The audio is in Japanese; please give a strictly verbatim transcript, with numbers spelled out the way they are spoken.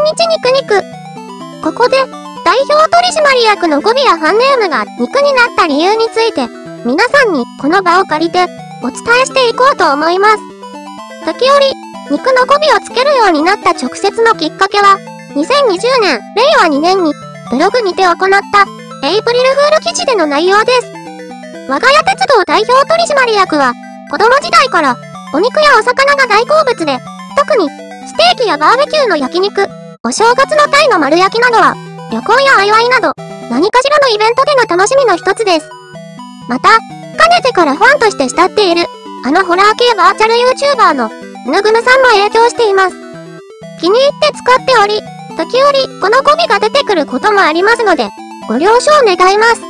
日肉肉。ここで、代表取締役の語尾やファンネームが肉になった理由について、皆さんにこの場を借りてお伝えしていこうと思います。時折、肉の語尾をつけるようになった直接のきっかけは、にせんにじゅうねん、れいわにねんにブログにて行ったエイプリルフール記事での内容です。我が家鉄道代表取締役は、子供時代からお肉やお魚が大好物で、特にステーキやバーベキューの焼肉、お正月のタイの丸焼きなどは、旅行やお祝いなど、何かしらのイベントでの楽しみの一つです。また、かねてからファンとして慕っている、あのホラー系バーチャル YouTuber の、ぬぐむさんも影響しています。気に入って使っており、時折この語尾が出てくることもありますので、ご了承願います。